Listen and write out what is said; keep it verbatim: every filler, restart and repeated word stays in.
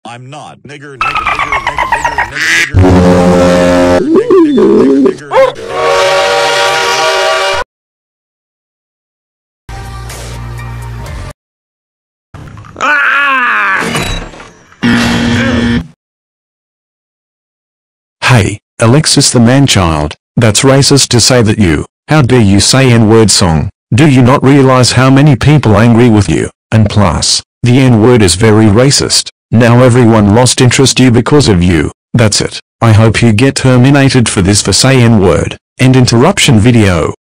I'm not. Nigger, nigger, nigger, nigger, nigger, nigger, nigger, nigger, nigger, nigger, nigger, Hey, Alexis the manchild, that's racist to say that you. How dare you say N-word song? Do you not realize how many people angry with you? And plus, the N-word is very racist. Now everyone lost interest you because of you. That's it. I hope you get terminated for this for say N-word. End interruption video.